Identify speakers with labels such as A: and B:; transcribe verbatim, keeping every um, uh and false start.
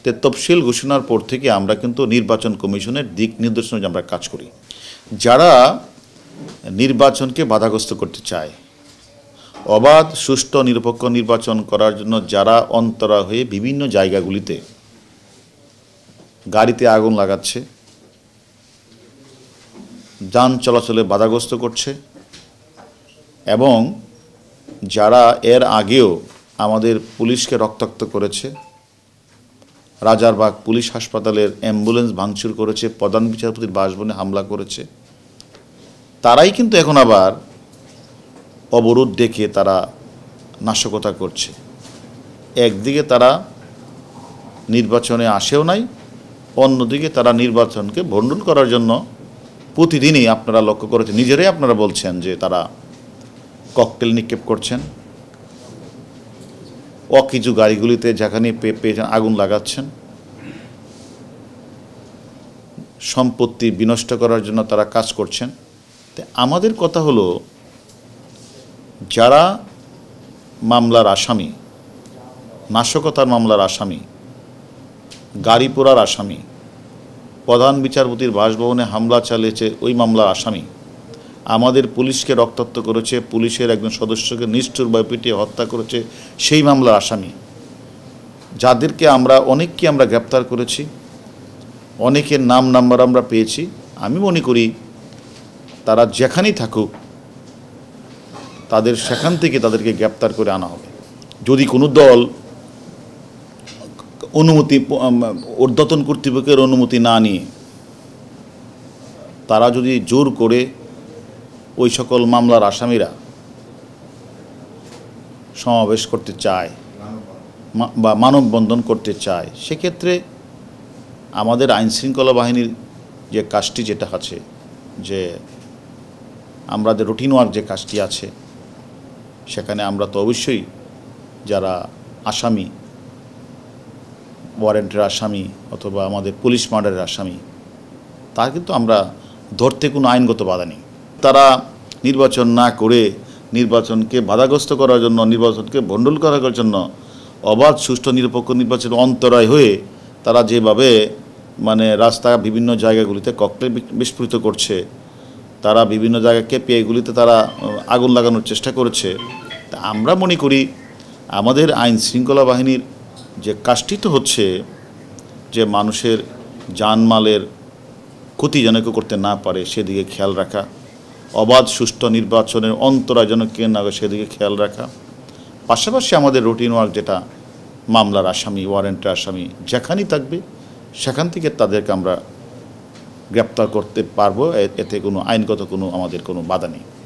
A: তফসিল ঘোষণার পর থেকে আমরা কিন্তু নির্বাচন কমিশনের দিক নির্দেশনা আমরা কাজ করি। যারা নির্বাচনকে বাধাগ্রস্ত করতে চায়, অবাধ সুষ্ঠু নিরপেক্ষ নির্বাচন করার জন্য যারা অন্তরা হয়ে বিভিন্ন জায়গাগুলিতে গাড়িতে আগুন লাগাচ্ছে, যান চলাচলে বাধাগ্রস্ত করছে, এবং যারা এর আগেও আমাদের পুলিশকে রক্তাক্ত করেছে, রাজারবাগ পুলিশ হাসপাতালের অ্যাম্বুলেন্স ভাঙচুর করেছে, প্রধান বিচারপতির বাসভবনে হামলা করেছে, তারাই কিন্তু এখন আবার অবরোধ ডেকে তারা নাশকতা করছে। একদিকে তারা নির্বাচনে আসেও নাই, অন্যদিকে তারা নির্বাচনকে ভণ্ডুল করার জন্য প্রতিদিনই আপনারা লক্ষ্য করেছেন, নিজেরাই আপনারা বলছেন যে তারা ককটেল নিক্ষেপ করছেন, অকিছু গাড়িগুলিতে যেখানে পেয়ে আগুন লাগাচ্ছেন, সম্পত্তি বিনষ্ট করার জন্য তারা কাজ করছেন। তো আমাদের কথা হলো, যারা মামলার আসামি, নাশকতার মামলার আসামি, গাড়ি পোড়ার আসামি, প্রধান বিচারপতির বাসভবনে হামলা চালিয়েছে ওই মামলার আসামি, আমাদের পুলিশকে রক্তাক্ত করেছে, পুলিশের একজন সদস্যকে নিষ্ঠুরভাবে পিটিয়ে হত্যা করেছে সেই মামলার আসামি, যাদেরকে আমরা অনেককে আমরা গ্রেপ্তার করেছি, অনেকের নাম নাম্বার আমরা পেয়েছি। আমি মনে করি তারা যেখানেই থাকুক তাদের সেখান থেকে তাদেরকে গ্রেপ্তার করে আনা হবে। যদি কোনো দল অনুমতি, ঊর্ধ্বতন কর্তৃপক্ষের অনুমতি না নিয়ে তারা যদি জোর করে ওই সকল মামলার আসামিরা সমাবেশ করতে চায় বা মানববন্ধন করতে চায়, সেক্ষেত্রে আমাদের আইনশৃঙ্খলা বাহিনীর যে কাজটি যেটা আছে, যে আমরা যে রুটিন ওয়ার্ক যে কাজটি আছে, সেখানে আমরা তো অবশ্যই যারা আসামি, ওয়ারেন্টের আসামি অথবা আমাদের পুলিশ মার্ডারের আসামি, তার কিন্তু আমরা ধরতে কোনো আইনগত বাধা নেই। তারা নির্বাচন না করে নির্বাচনকে বাধাগ্রস্ত করার জন্য, নির্বাচনকে ভণ্ডুল করার জন্য, অবাধ সুষ্ঠু নিরপেক্ষ নির্বাচন অন্তরায় হয়ে তারা যেভাবে মানে রাস্তা বিভিন্ন জায়গাগুলিতে ককটেল বিস্ফোরিত করছে, তারা বিভিন্ন জায়গায় কেপিআইগুলিতে তারা আগুন লাগানোর চেষ্টা করেছে। তা আমরা মনে করি আমাদের আইন শৃঙ্খলা বাহিনীর যে কাজটি তো হচ্ছে যে মানুষের জানমালের ক্ষতি যেন কেউ করতে না পারে সেদিকে খেয়াল রাখা, অবাধ সুষ্ঠু নির্বাচনের অন্তরায় যেন কে না সেদিকে খেয়াল রাখা। পাশাপাশি আমাদের রুটিন ওয়ার্ক যেটা মামলার আসামি, ওয়ারেন্টের আসামি যেখানেই থাকবে সেখান থেকে তাদেরকে আমরা গ্রেপ্তার করতে পারবো, এতে কোনো আইনগত কোনো আমাদের কোনো বাধা নেই।